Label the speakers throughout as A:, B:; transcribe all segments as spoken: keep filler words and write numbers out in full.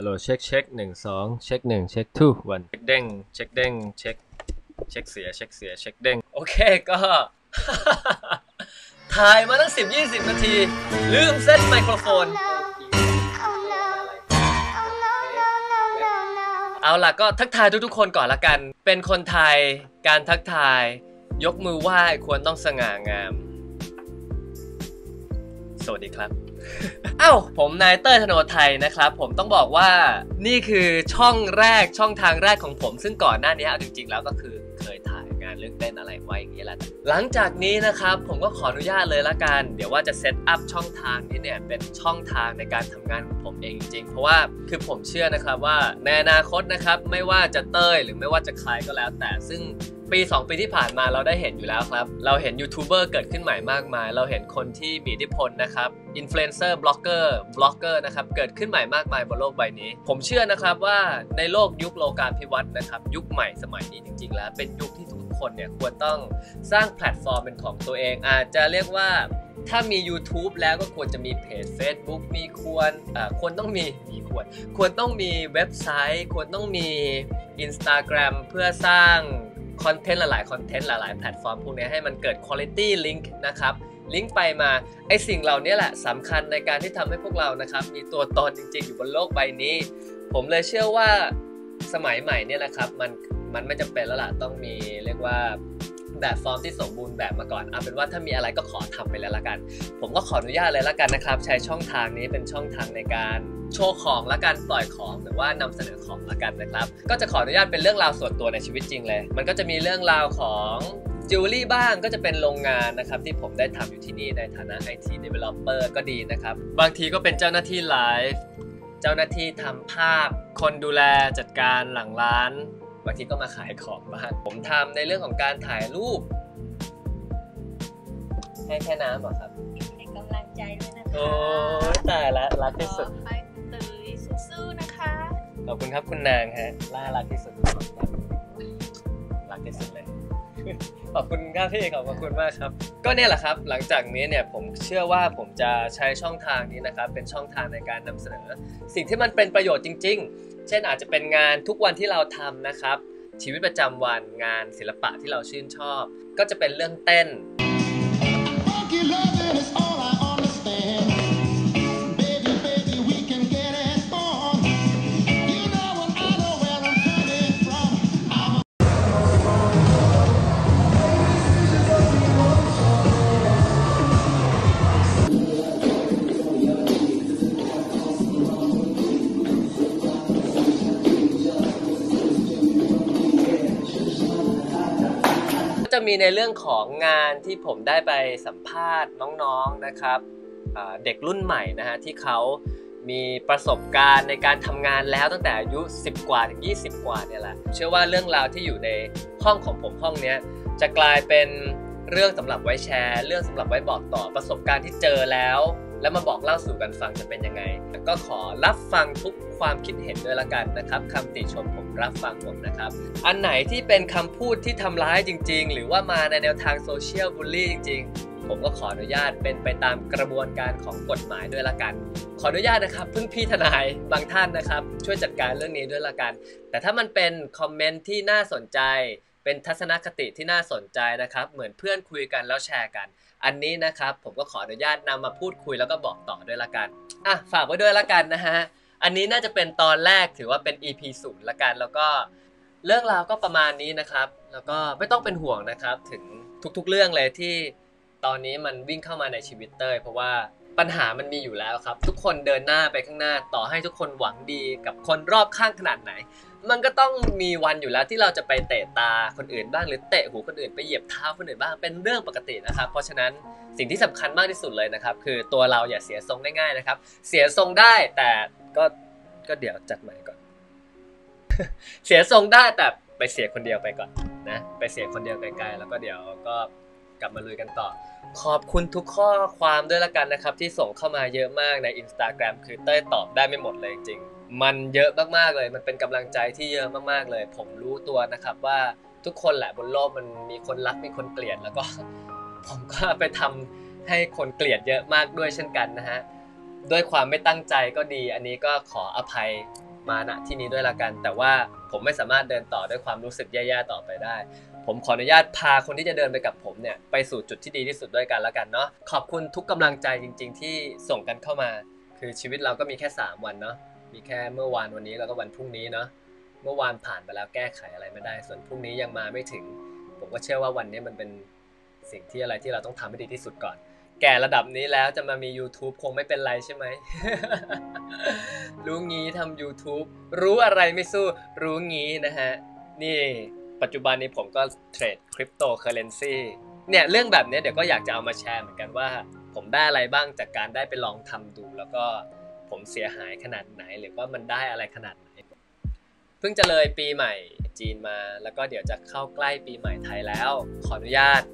A: ฮัลโหลเช็คเช็คหนึ่งสองเช็คหนึ่งเช็คทูวันเช็คเด้งเช็คเด้งเช็คเช็คเสียเช็คเสียเช็คเด้งโอเคก็ถ่ายมาตั้งสิบยี่สิบนาทีลืมเซ็ตไมโครโฟนเอาล่ะก็ทักทายทุกๆคนก่อนละกันเป็นคนไทยการทักทายยกมือไหว้ควรต้องสง่างามสวัสดีครับเอ้าผมนายเต้ยธโนไทยนะครับผมต้องบอกว่านี่คือช่องแรกช่องทางแรกของผมซึ่งก่อนหน้านี้เอาจริงๆแล้วก็คือเคยถ่ายงานเรื่องเต้นอะไรไว้อย่างนี้แหละหลังจากนี้นะครับผมก็ขออนุญาตเลยละกันเดี๋ยวว่าจะเซตอัพช่องทางนี้เนี่ยเป็นช่องทางในการทำงานของผมเองจริงๆเพราะว่าคือผมเชื่อนะครับว่าในอนาคตนะครับไม่ว่าจะเต้ยหรือไม่ว่าจะใครก็แล้วแต่ซึ่งปีสองปีที่ผ่านมาเราได้เห็นอยู่แล้วครับเราเห็นยูทูบเบอร์เกิดขึ้นใหม่มากมายเราเห็นคนที่มีอิทธิพลนะครับอินฟลูเอนเซอร์บล็อกเกอร์บล็อกเกอร์นะครับเกิดขึ้นใหม่มากมายบนโลกใบนี้ผมเชื่อนะครับว่าในโลกยุคโลกาภิวัตน์นะครับยุคใหม่สมัยนี้จริงๆแล้วเป็นยุคที่ทุกคนเนี่ยควรต้องสร้างแพลตฟอร์มเป็นของตัวเองอาจจะเรียกว่าถ้ามี YouTube แล้วก็ควรจะมีเพจ Facebook มีควรอ่าควรต้องมีมีควรควรต้องมีเว็บไซต์ควรต้องมี Instagram เพื่อสร้างคอนเทนต์หลายๆคอนเทนต์หลายๆแพลตฟอร์มพวกนี้ให้มันเกิด quality link นะครับลิงก์ไปมาไอสิ่งเหล่านี้แหละสำคัญในการที่ทำให้พวกเรานะครับมีตัวตนจริงๆอยู่บนโลกใบนี้ผมเลยเชื่อว่าสมัยใหม่เนี่ยนะครับมันมันไม่จำเป็นแล้วล่ะต้องมีเรียกว่าแบบฟอร์มที่สมบูรณ์แบบมาก่อนเอาเป็นว่าถ้ามีอะไรก็ขอทำไปแล้วละกันผมก็ขออนุญาตเลยละกันนะครับใช้ช่องทางนี้เป็นช่องทางในการโชว์ของละกันปล่อยของหรือว่านำเสนอของละกันนะครับก็จะขออนุญาตเป็นเรื่องราวส่วนตัวในชีวิตจริงเลยมันก็จะมีเรื่องราวของจิวเวลรี่บ้างก็จะเป็นโรงงานนะครับที่ผมได้ทำอยู่ที่นี่ในฐานะ ไอ ที Developer ก็ดีนะครับบางทีก็เป็นเจ้าหน้าที่ไลฟ์เจ้าหน้าที่ทำภาพคนดูแลจัดการหลังร้านบางทีก็มาขายของบ้างผมทำในเรื่องของการถ่ายรูปให้แค่น้ำเหรอครับ
B: ให้กำลังใจด้วยนะคะ
A: โอ้ตายละรักที่สุด
B: ขอให้คุณเตยสู้ๆนะคะ
A: ขอบคุณครับคุณนางฮะน่ารักที่สุดรักที่สุดเลยขอบคุณครับพี่ขอบคุณมากครับก็เนี่ยแหละครับหลังจากนี้เนี่ยผมเชื่อว่าผมจะใช้ช่องทางนี้นะครับเป็นช่องทางในการนำเสนอสิ่งที่มันเป็นประโยชน์จริงๆเช่นอาจจะเป็นงานทุกวันที่เราทำนะครับชีวิตประจำวันงานศิลปะที่เราชื่นชอบก็จะเป็นเรื่องเต้นจะมีในเรื่องของงานที่ผมได้ไปสัมภาษณ์น้องๆนะครับเด็กรุ่นใหม่นะฮะที่เขามีประสบการณ์ในการทำงานแล้วตั้งแต่อายุสิบกว่าถึงยี่สิบกว่าเนี่ยแหละเชื่อว่าเรื่องราวที่อยู่ในห้องของผมห้องนี้จะกลายเป็นเรื่องสำหรับไว้แชร์เรื่องสำหรับไว้บอกต่อประสบการณ์ที่เจอแล้วแล้วมาบอกเล่าสู่กันฟังจะเป็นยังไงก็ขอรับฟังทุกความคิดเห็นด้วยละกันนะครับคำติชมผมรับฟังหมดนะครับอันไหนที่เป็นคำพูดที่ทำร้ายจริงๆหรือว่ามาในแนวทางโซเชียลบูลลี่จริงๆผมก็ขออนุญาตเป็นไปตามกระบวนการของกฎหมายด้วยละกันขออนุญาตนะครับเพิ่งพี่ทนายบางท่านนะครับช่วยจัดการเรื่องนี้ด้วยละกันแต่ถ้ามันเป็นคอมเมนต์ที่น่าสนใจเป็นทัศนคติที่น่าสนใจนะครับเหมือนเพื่อนคุยกันแล้วแชร์กันอันนี้นะครับผมก็ขออนุญาตนำมาพูดคุยแล้วก็บอกต่อด้วยละกันอ่ะฝากไว้ด้วยละกันนะฮะอันนี้น่าจะเป็นตอนแรกถือว่าเป็น อี พี ศูนย์ละกันแล้วก็เรื่องราวก็ประมาณนี้นะครับแล้วก็ไม่ต้องเป็นห่วงนะครับถึงทุกๆเรื่องเลยที่ตอนนี้มันวิ่งเข้ามาในชีวิตเต้ยเพราะว่าปัญหามันมีอยู่แล้วครับทุกคนเดินหน้าไปข้างหน้าต่อให้ทุกคนหวังดีกับคนรอบข้างขนาดไหนมันก็ต้องมีวันอยู่แล้วที่เราจะไปเตะตาคนอื่นบ้างหรือเตะหูคนอื่นไปเหยียบเท้าคนอื่นบ้างเป็นเรื่องปกตินะครับเพราะฉะนั้นสิ่งที่สำคัญมากที่สุดเลยนะครับคือตัวเราอย่าเสียทรงได้ง่ายนะครับเสียทรงได้แต่ก็ก็เดี๋ยวจัดใหม่ก่อน เสียทรงได้แต่ไปเสียคนเดียวไปก่อนนะไปเสียคนเดียวไกลๆแล้วก็เดี๋ยวก็กลับมาลุยกันต่อขอบคุณทุกข้อความด้วยละกันนะครับที่ส่งเข้ามาเยอะมากใน Instagram คือเต้ยตอบได้ไม่หมดเลยจริงๆมันเยอะมากๆเลยมันเป็นกำลังใจที่เยอะมากๆเลยผมรู้ตัวนะครับว่าทุกคนแหละบนโลกมันมีคนรักมีคนเกลียดแล้วก็ผมก็ไปทำให้คนเกลียดเยอะมากด้วยเช่นกันนะฮะด้วยความไม่ตั้งใจก็ดีอันนี้ก็ขออภัยมาณที่นี้ด้วยละกันแต่ว่าผมไม่สามารถเดินต่อด้วยความรู้สึกแย่ๆต่อไปได้ผมขออนุญาตพาคนที่จะเดินไปกับผมเนี่ยไปสู่จุดที่ดีที่สุดด้วยกันละกันเนาะขอบคุณทุกกำลังใจจริงๆที่ส่งกันเข้ามาคือชีวิตเราก็มีแค่สามวันเนาะมีแค่เมื่อวานวันนี้แล้วก็วันพรุ่งนี้เนาะเมื่อวานผ่านไปแล้วแก้ไขอะไรไม่ได้ส่วนพรุ่งนี้ยังมาไม่ถึงผมก็เชื่อว่าวันนี้มันเป็นสิ่งที่อะไรที่เราต้องทำให้ดีที่สุดก่อนแก่ระดับนี้แล้วจะมามี YouTube คงไม่เป็นไรใช่ไหม รู้งี้ทำ YouTube รู้อะไรไม่สู้รู้งี้นะฮะนี่ปัจจุบันนี้ผมก็เทรดคริปโตเคอเรนซีเนี่ยเรื่องแบบนี้เดี๋ยวก็อยากจะเอามาแชร์เหมือนกันว่าผมได้อะไรบ้างจากการได้ไปลองทำดูแล้วก็ผมเสียหายขนาดไหนหรือว่ามันได้อะไรขนาดไหนเพิ่งจะเลยปีใหม่จีนมาแล้วก็เดี๋ยวจะเข้าใกล้ปีใหม่ไทยแล้วขออนุญาต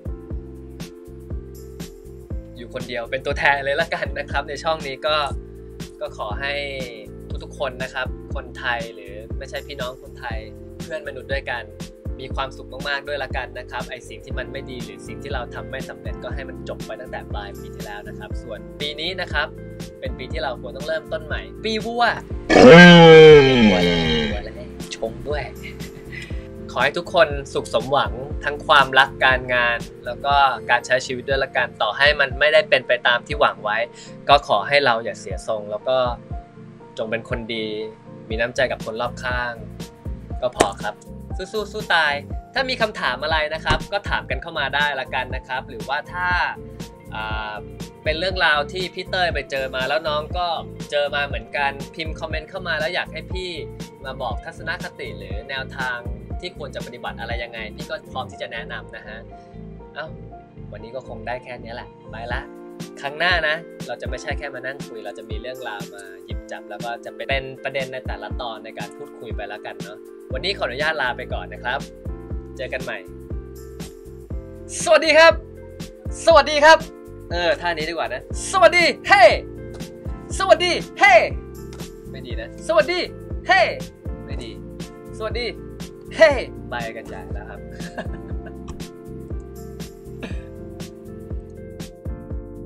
A: อยู่คนเดียวเป็นตัวแทนเลยละกันนะครับในช่องนี้ก็ก็ขอให้ทุกๆคนนะครับคนไทยหรือไม่ใช่พี่น้องคนไทยเพื่อนมนุษย์ด้วยกันมีความสุขมากๆด้วยละกันนะครับไอสิ่งที่มันไม่ดีหรือสิ่งที่เราทำไม่สำเร็จก็ให้มันจบไปตั้งแต่ปลายปีที่แล้วนะครับส่วนปีนี้นะครับเป็นปีที่เราควรต้องเริ่มต้นใหม่ปีวัววัวอะไรชงด้วยขอให้ทุกคนสุขสมหวังทั้งความรักการงานแล้วก็การใช้ชีวิตด้วยละกันต่อให้มันไม่ได้เป็นไปตามที่หวังไว้ก็ขอให้เราอย่าเสียทรงแล้วก็จงเป็นคนดีมีน้ำใจกับคนรอบข้างก็พอครับสู้ๆสู้ตายถ้ามีคำถามอะไรนะครับก็ถามกันเข้ามาได้ละกันนะครับหรือว่าถ้าเป็นเรื่องราวที่พี่เต้ยไปเจอมาแล้วน้องก็เจอมาเหมือนกันพิมพ์คอมเมนต์เข้ามาแล้วอยากให้พี่มาบอกทัศนคติหรือแนวทางที่ควรจะปฏิบัติอะไรยังไงพี่ก็พร้อมที่จะแนะนำนะฮะเอ้าวันนี้ก็คงได้แค่นี้แหละไปละครั้งหน้านะเราจะไม่ใช่แค่มานั่งคุยเราจะมีเรื่องราวมาหยิบจับแล้วก็จะเป็นประเด็นในแต่ละตอนในการพูดคุยไปแล้วกันเนาะวันนี้ขออนุญาตลาไปก่อนนะครับเจอกันใหม่สวัสดีครับสวัสดีครับเออท่านี้ดีกว่านะสวัสดีเฮ้สวัสดีเฮ้ไม่ดีนะสวัสดีเฮ้ไม่ดีสวัสดีเฮ้ไปกันใหญ่แล้วครับ